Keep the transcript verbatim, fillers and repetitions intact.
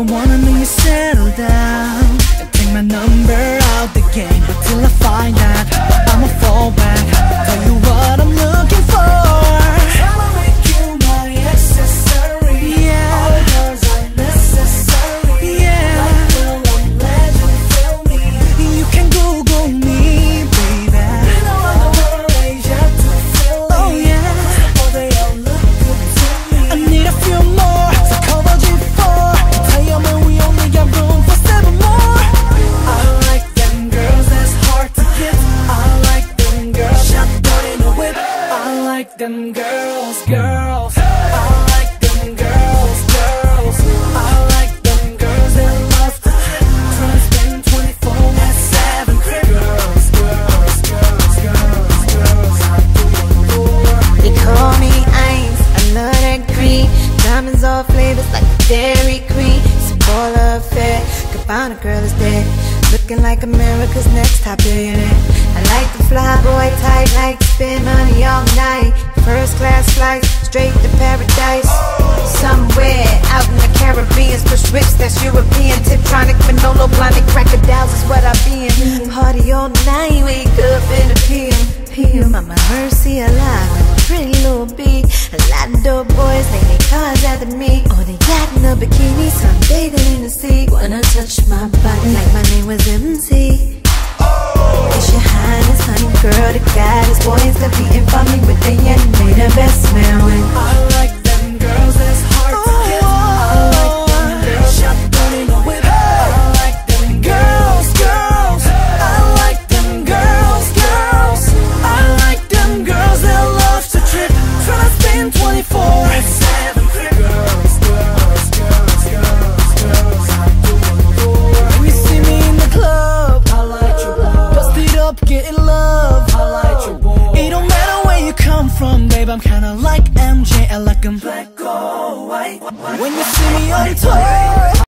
don't wanna know you settle down and take my number out the game. But till I find out, I'ma fall back, tell you what I'm looking for. I'ma make you my accessory. Yeah, all girls are necessary. Yeah, like Will and Legend, feel me. You can Google me, baby. You know I'm the world Asia to feel me. Oh yeah, oh they all look good to me. I need a few more, so cover G four. Tell you man, we only got room for seven more. I like them girls that's hard to get. I like them girls shot down in a whip. I like them girls, girls. I like them girls, girls. I like them girls that love to trip. Try to spend twenty-four at seven crib. Girls, girls, girls, girls, girls. I do adore. They call me ice, I love that green. Diamonds all flavors like Dairy Queen. It's a baller affair, could find a girl that's dead, looking like America's next top billionaire. I like the fly boy type, like to spend money all night. First class flights, straight to paradise. Somewhere out in the Caribbean, push whips, that's European. Tiptronic, Manolo, blinded crocodiles is what I be in. Party all night, wake up in the P M. P M, I'm a mercy alive, a pretty little bee. A lot of dope boys, they make cars after me. Or they yacht in a bikini, some bathing in the sea. Wanna touch my body like my name was M C. It's your highness, honey girl, the goddess. Boys competing for me, but they ain't made the best man win. I like them girls that's hard to get. I like them girls shot down in a whip. I like them girls, girls. I like them girls, girls. I like them girls that love to trip. Try to spend twenty-four at seven crib. Girls, girls, girls, girls, girls. I do adore. When you see me in the club, I like you, boy. Busted up, getting love, I like you, boy. It don't matter where you come from, babe, I'm kinda like M J. I like 'em black or white. When you see me on tour,